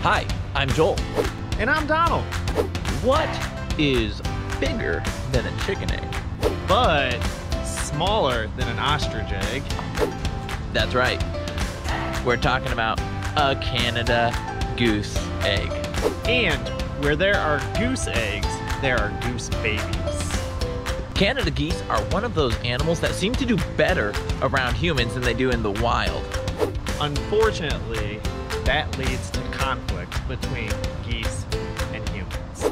Hi, I'm Joel. And I'm Donald. What is bigger than a chicken egg? But smaller than an ostrich egg. That's right. We're talking about a Canada goose egg. And where there are goose eggs, there are goose babies. Canada geese are one of those animals that seem to do better around humans than they do in the wild. Unfortunately, that leads to conflict between geese and humans.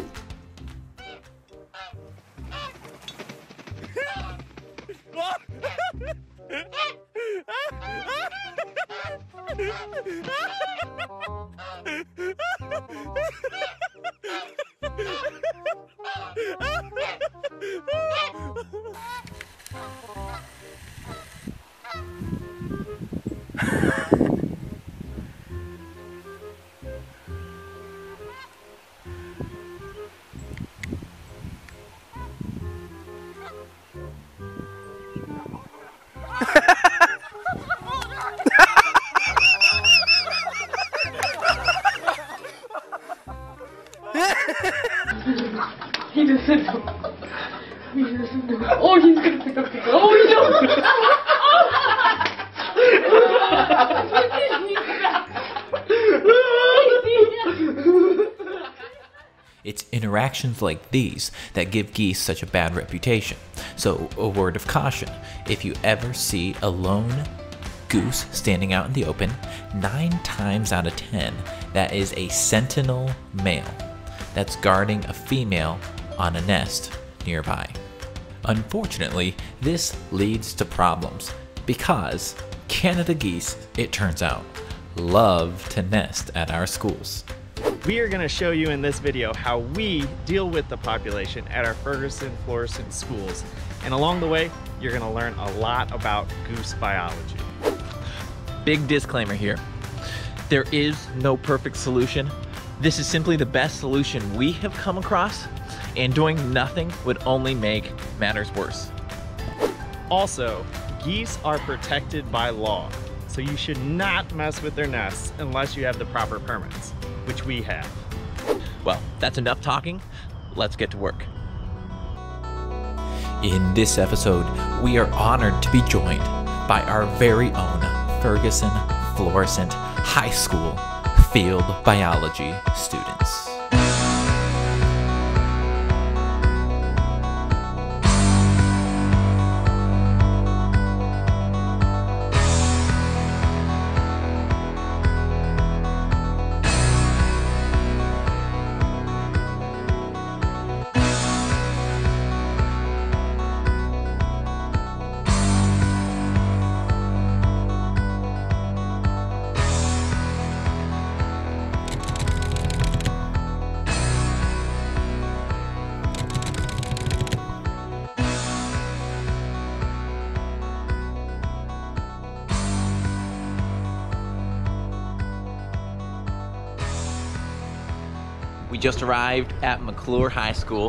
He doesn't know. He doesn't know. Oh, he's gonna pick up the gun. Oh, he knows. It's interactions like these that give geese such a bad reputation. So, a word of caution, if you ever see a lone goose standing out in the open, 9 times out of 10, that is a sentinel male that's guarding a female on a nest nearby. Unfortunately, this leads to problems because Canada geese, it turns out, love to nest at our schools. We are going to show you in this video how we deal with the population at our Ferguson-Florissant schools. And along the way, you're going to learn a lot about goose biology. Big disclaimer here. There is no perfect solution. This is simply the best solution we have come across, and doing nothing would only make matters worse. Also, geese are protected by law, so you should not mess with their nests unless you have the proper permits, which we have. Well, that's enough talking. Let's get to work. In this episode, we are honored to be joined by our very own Ferguson-Florissant High School field biology students. We just arrived at McClure High School.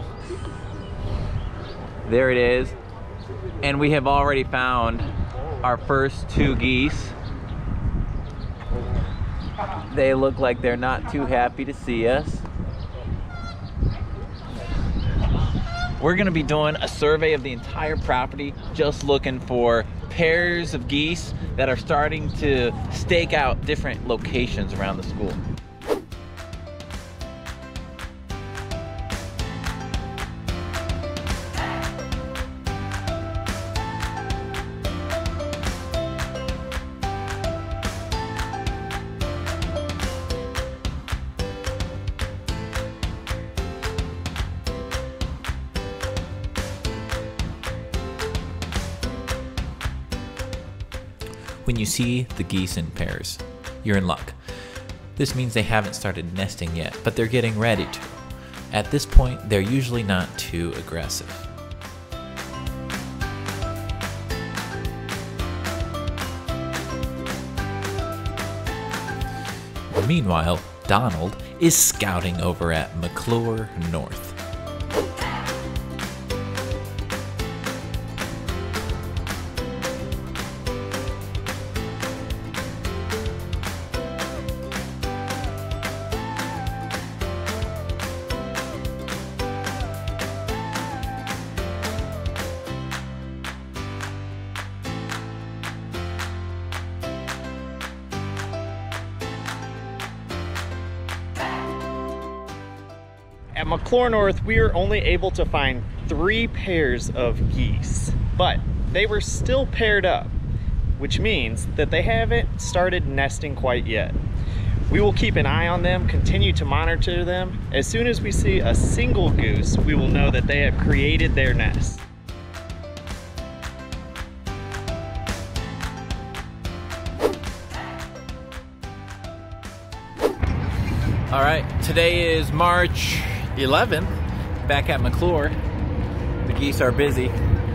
There it is. And we have already found our first 2 geese. They look like they're not too happy to see us. We're gonna be doing a survey of the entire property, just looking for pairs of geese that are starting to stake out different locations around the school. When you see the geese in pairs, you're in luck. This means they haven't started nesting yet, but they're getting ready to. At this point, they're usually not too aggressive. Meanwhile, Donald is scouting over at McClure North. At McClure North, we were only able to find 3 pairs of geese, but they were still paired up, which means that they haven't started nesting quite yet. We will keep an eye on them, continue to monitor them. As soon as we see a single goose, we will know that they have created their nest. All right, today is March 11th, back at McClure. The geese are busy.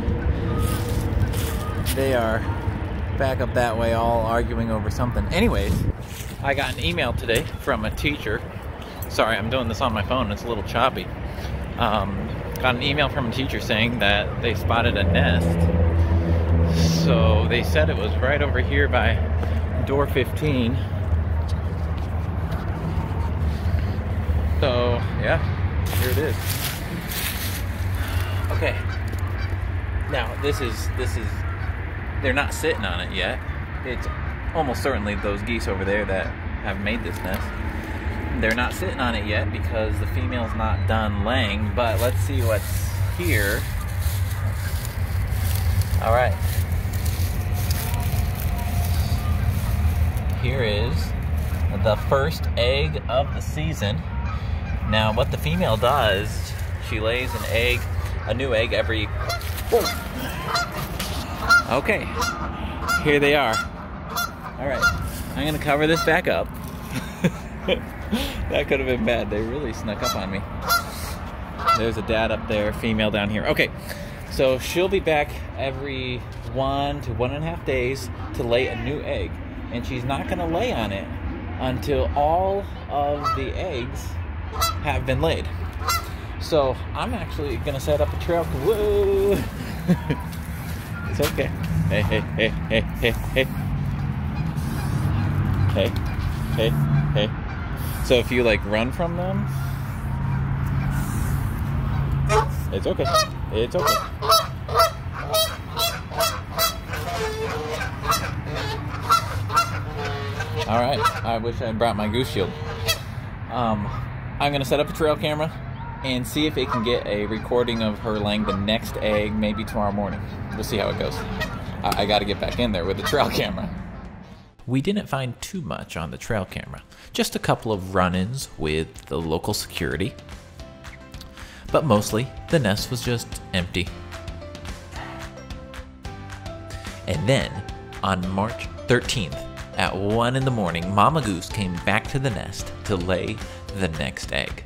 They are back up that way, all arguing over something. Anyways, I got an email today from a teacher. Sorry, I'm doing this on my phone, it's a little choppy. Got an email from a teacher saying that they spotted a nest. So they said it was right over here by door 15. So yeah, here it is. Okay. Now this is they're not sitting on it yet. It's almost certainly those geese over there that have made this nest. They're not sitting on it yet because the female's not done laying, but let's see what's here. All right. Here is the first egg of the season. Now, what the female does, she lays an egg, a new egg every... Whoa. Okay, here they are. All right, I'm gonna cover this back up. That could have been bad. They really snuck up on me. There's a dad up there, female down here. Okay, so she'll be back every 1 to 1.5 days to lay a new egg. And she's not gonna lay on it until all of the eggs have been laid. So I'm actually gonna set up a trail. Whoa! It's okay. Hey, hey, hey, hey, hey, hey. Hey, hey, hey. So if you like run from them, it's okay. It's okay. All right. I wish I had brought my goose shield. I'm gonna set up a trail camera and see if it can get a recording of her laying the next egg maybe tomorrow morning. We'll see how it goes. I gotta get back in there with the trail camera. We didn't find too much on the trail camera, just a couple of run-ins with the local security, but mostly the nest was just empty. And then on March 13th at 1 in the morning, Mama Goose came back to the nest to lay the next egg.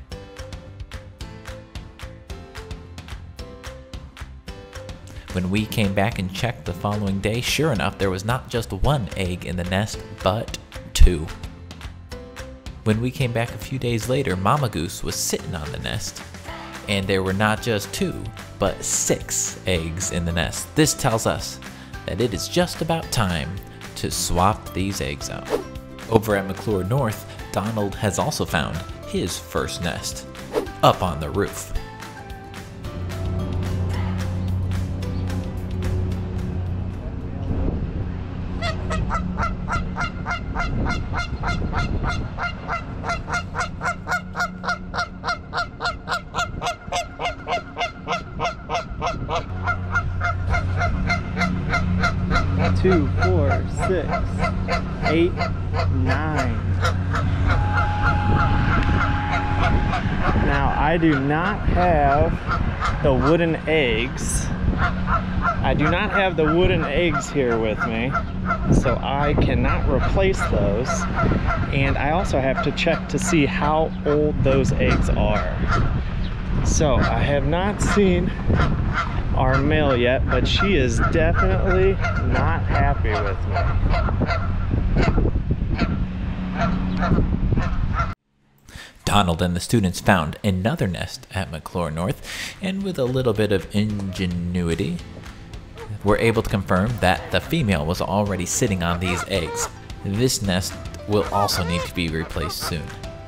When we came back and checked the following day, sure enough, there was not just 1 egg in the nest, but 2. When we came back a few days later, Mama Goose was sitting on the nest, and there were not just 2, but 6 eggs in the nest. This tells us that it is just about time to swap these eggs out. Over at McClure North, Donald has also found his first nest up on the roof. Two, 4, 6, 8, 9. Now I do not have the wooden eggs. I do not have the wooden eggs here with me, so I cannot replace those. And I also have to check to see how old those eggs are. So I have not seen our male yet, but she is definitely not happy with me. Donald and the students found another nest at McClure North, and with a little bit of ingenuity, were able to confirm that the female was already sitting on these eggs. This nest will also need to be replaced soon.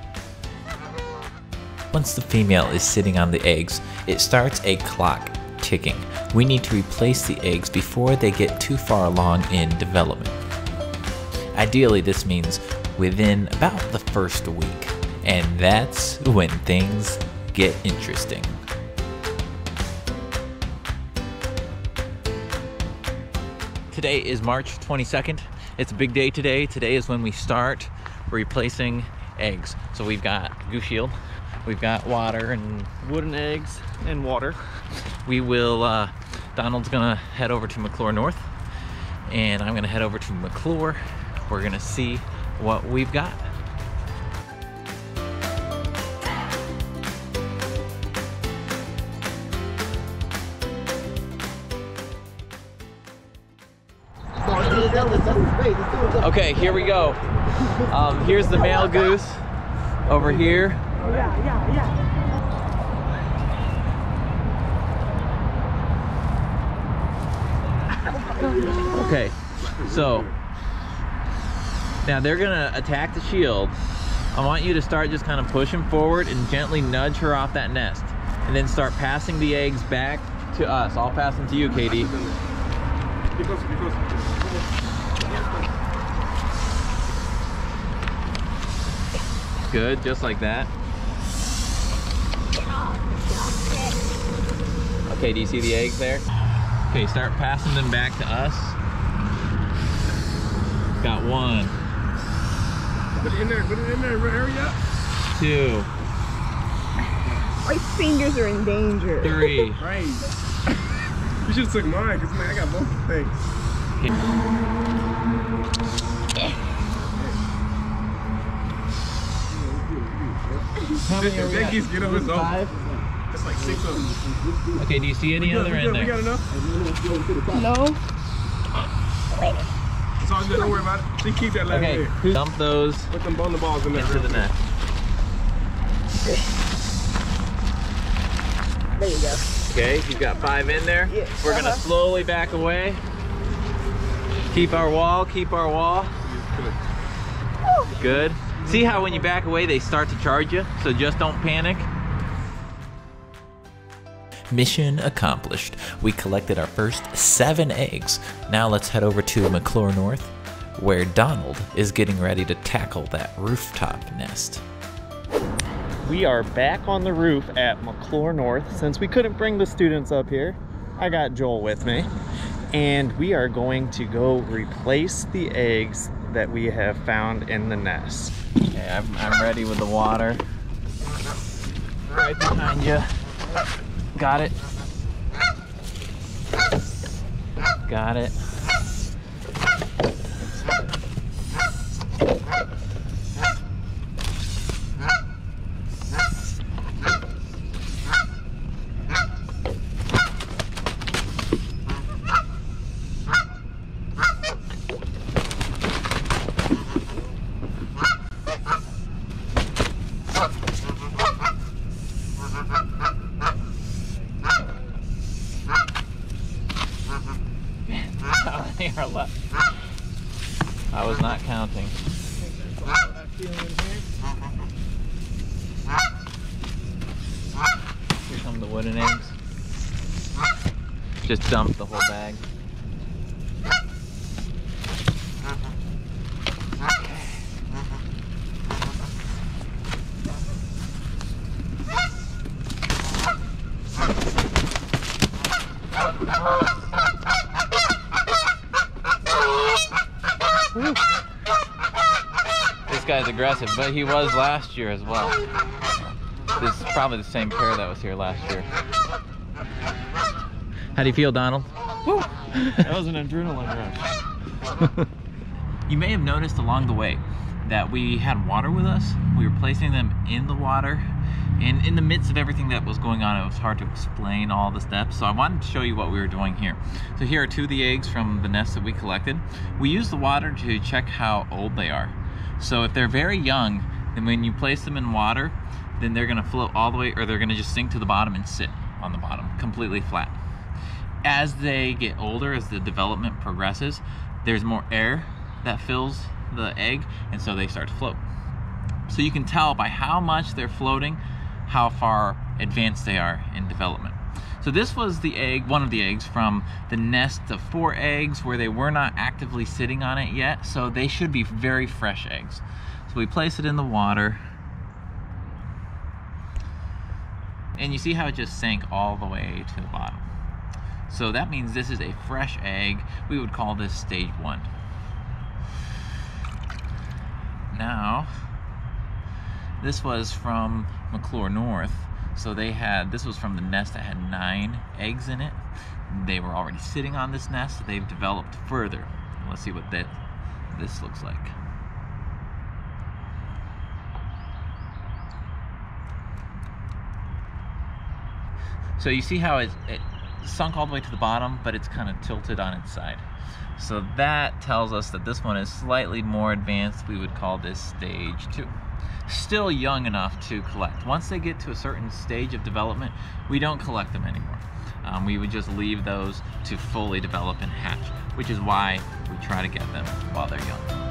Once the female is sitting on the eggs, it starts a clock ticking. We need to replace the eggs before they get too far along in development. Ideally, this means within about the first week, and that's when things get interesting. Today is March 22nd. It's a big day today. Today is when we start replacing eggs. So we've got goose shield, we've got water and Wooden eggs and water. we will, Donald's gonna head over to McClure North and I'm gonna head over to McClure. We're gonna see what we've got. Okay, here we go. Here's the male goose over here. Okay, so now they're gonna attack the shield. I want you to start just kind of pushing forward and gently nudge her off that nest, and then start passing the eggs back to us. I'll pass them to you, Katie. Good, just like that. Okay, do you see the eggs there? Okay, start passing them back to us. Got one. Put it in there, hurry up. Two. My fingers are in danger. Three. Right. You should have took mine, because man, I got both things. How many are we That at? geese get up his own. Five? That's like 6 of them. Okay, do you see any other in We got there? enough? No. It's all good, don't worry about it. She keep that left Okay, there. dump those Put them bowling balls in there. into the net. There you go. Okay, you've got 5 in there. Yes. We're gonna slowly back away. Keep our wall, keep our wall. Good. See how when you back away, they start to charge you? So just don't panic. Mission accomplished. We collected our first 7 eggs. Now let's head over to McClure North, where Donald is getting ready to tackle that rooftop nest. We are back on the roof at McClure North. Since we couldn't bring the students up here, I got Joel with me. And we are going to go replace the eggs that we have found in the nest. Okay, I'm ready with the water. Right behind you. Got it. Got it. How many are left? I was not counting. Here come the wooden eggs. Just dump the whole bag. This guy's aggressive, but he was last year as well. This is probably the same pair that was here last year. How do you feel, Donald? That was an adrenaline rush. You may have noticed along the way that we had water with us. We were placing them in the water, and in the midst of everything that was going on, it was hard to explain all the steps. So I wanted to show you what we were doing here. So here are 2 of the eggs from the nest that we collected. We use the water to check how old they are. So if they're very young, then when you place them in water, then they're gonna float all the way, or they're gonna just sink to the bottom and sit on the bottom, completely flat. As they get older, as the development progresses, there's more air that fills the egg, and so they start to float. So you can tell by how much they're floating how far advanced they are in development. So this was the egg, one of the eggs from the nest of 4 eggs where they were not actively sitting on it yet, so they should be very fresh eggs. So we place it in the water. And you see how it just sank all the way to the bottom. So that means this is a fresh egg. We would call this stage 1. Now, this was from McClure North. So this was from the nest that had 9 eggs in it. They were already sitting on this nest. They've developed further. Let's see what this looks like. So you see how it sunk all the way to the bottom, but it's kind of tilted on its side. So that tells us that this one is slightly more advanced. We would call this stage 2. Still young enough to collect. Once they get to a certain stage of development, we don't collect them anymore. We would just leave those to fully develop and hatch, which is why we try to get them while they're young.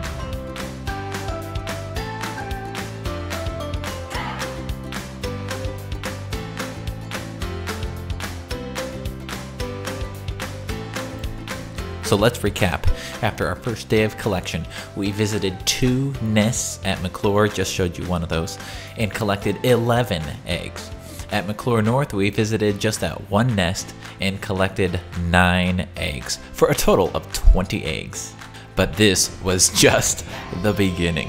So let's recap. After our first day of collection, we visited 2 nests at McClure, just showed you one of those, and collected 11 eggs. At McClure North, we visited just that 1 nest and collected 9 eggs, for a total of 20 eggs. But this was just the beginning.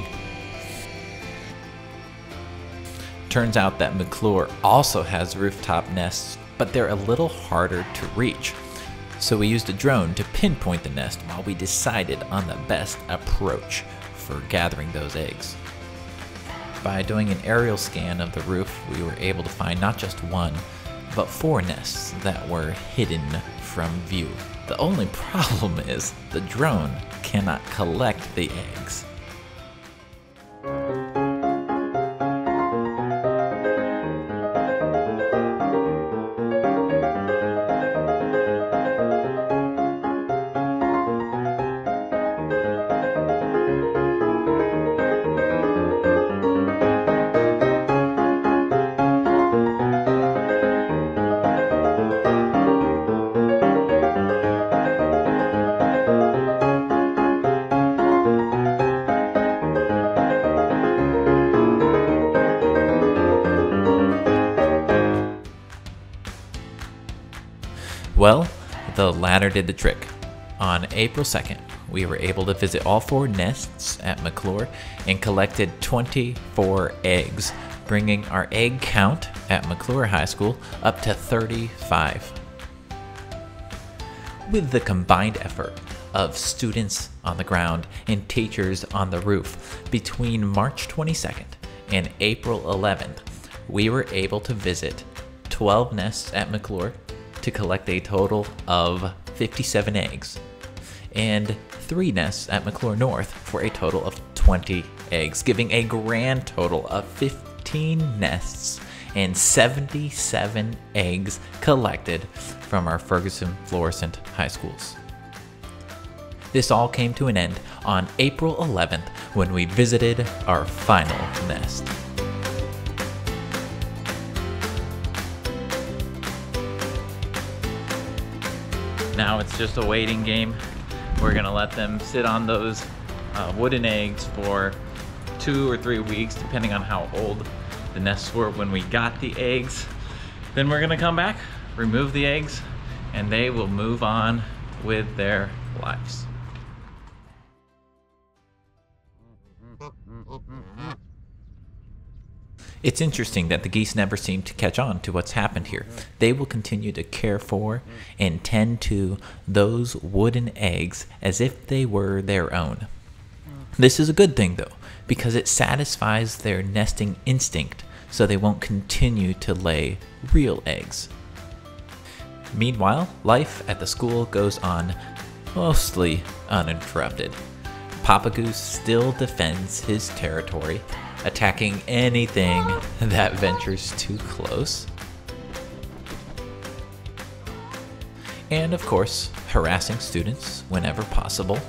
Turns out that McClure also has rooftop nests, but they're a little harder to reach. So we used a drone to pinpoint the nest while we decided on the best approach for gathering those eggs. By doing an aerial scan of the roof, we were able to find not just 1, but 4 nests that were hidden from view. The only problem is the drone cannot collect the eggs. Well, the ladder did the trick. On April 2nd, we were able to visit all 4 nests at McClure and collected 24 eggs, bringing our egg count at McClure High School up to 35. With the combined effort of students on the ground and teachers on the roof, between March 22nd and April 11th, we were able to visit 12 nests at McClure to collect a total of 57 eggs, and 3 nests at McClure North for a total of 20 eggs, giving a grand total of 15 nests and 77 eggs collected from our Ferguson-Florissant high schools. This all came to an end on April 11th when we visited our final nest. Now it's just a waiting game. We're gonna let them sit on those wooden eggs for 2 or 3 weeks, depending on how old the nests were when we got the eggs. Then we're gonna come back, remove the eggs, and they will move on with their lives. It's interesting that the geese never seem to catch on to what's happened here. They will continue to care for and tend to those wooden eggs as if they were their own. This is a good thing though, because it satisfies their nesting instinct so they won't continue to lay real eggs. Meanwhile, life at the school goes on mostly uninterrupted. Papa Goose still defends his territory, attacking anything that ventures too close. And of course, harassing students whenever possible.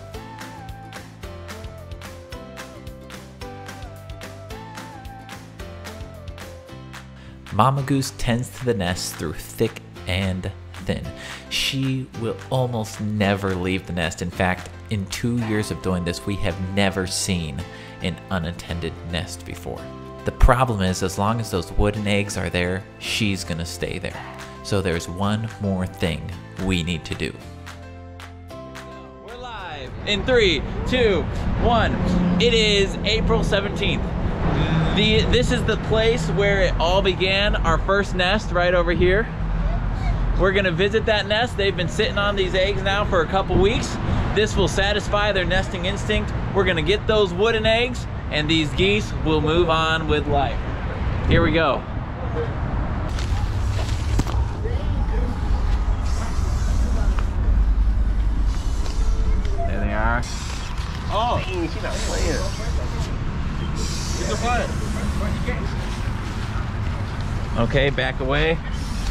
Mama Goose tends to the nest through thick and thin. She will almost never leave the nest. In fact, in 2 years of doing this, we have never seen an unattended nest before. The problem is, as long as those wooden eggs are there, she's gonna stay there. So there's one more thing we need to do. We're live in 3, 2, 1. It is April 17th. This is the place where it all began, our first nest right over here. We're gonna visit that nest. They've been sitting on these eggs now for a couple weeks. This will satisfy their nesting instinct. We're gonna get those wooden eggs and these geese will move on with life. Here we go. There they are. Oh, she's not playing. These are fun. Okay, back away.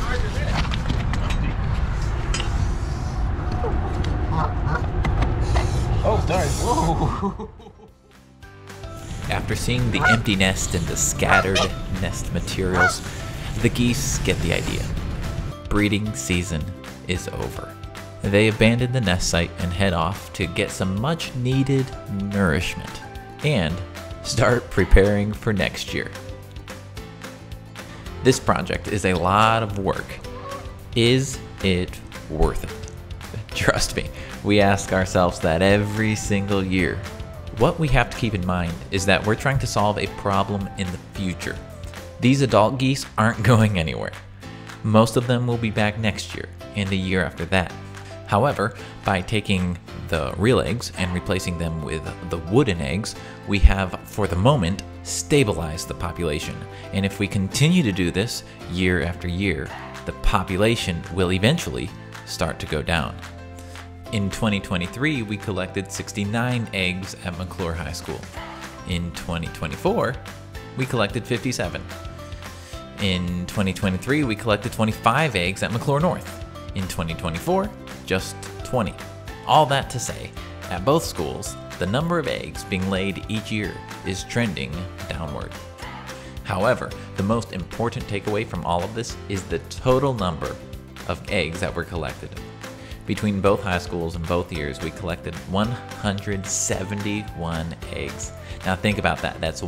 Oh, sorry. Whoa. After seeing the empty nest and the scattered nest materials, the geese get the idea. Breeding season is over. They abandon the nest site and head off to get some much needed nourishment and start preparing for next year. This project is a lot of work. Is it worth it? Trust me, we ask ourselves that every single year. What we have to keep in mind is that we're trying to solve a problem in the future. These adult geese aren't going anywhere. Most of them will be back next year and the year after that. However, by taking the real eggs and replacing them with the wooden eggs, we have, for the moment, stabilized the population. And if we continue to do this year after year, the population will eventually start to go down. In 2023, we collected 69 eggs at McClure High School. In 2024, we collected 57. In 2023, we collected 25 eggs at McClure North. In 2024, just 20. All that to say, at both schools, the number of eggs being laid each year is trending downward. However, the most important takeaway from all of this is the total number of eggs that were collected. Between both high schools and both years, we collected 171 eggs. Now think about that. That's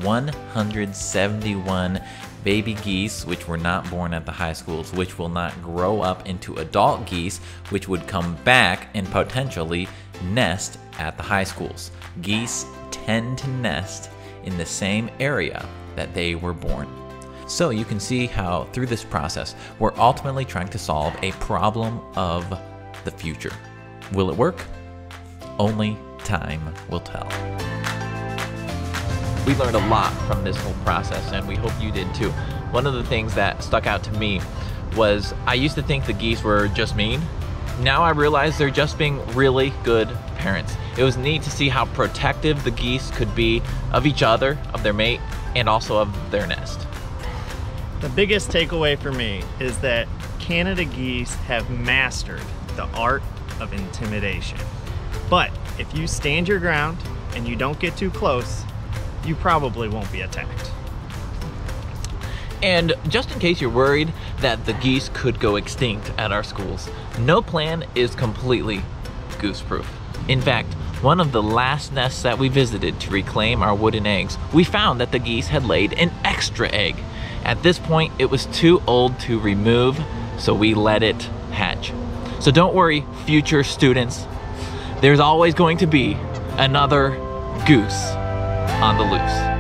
171 baby geese which were not born at the high schools, which will not grow up into adult geese, which would come back and potentially nest at the high schools. Geese tend to nest in the same area that they were born. So you can see how through this process, we're ultimately trying to solve a problem of the future. Will it work? Only time will tell. We learned a lot from this whole process, and we hope you did too. One of the things that stuck out to me was I used to think the geese were just mean. Now I realize they're just being really good parents. It was neat to see how protective the geese could be of each other, of their mate, and also of their nest. The biggest takeaway for me is that Canada geese have mastered the art of intimidation. But if you stand your ground and you don't get too close, you probably won't be attacked. And just in case you're worried that the geese could go extinct at our schools, no plan is completely goose-proof. In fact, one of the last nests that we visited to reclaim our wooden eggs, we found that the geese had laid an extra egg. At this point, it was too old to remove, so we let it hatch. So don't worry, future students, there's always going to be another goose on the loose.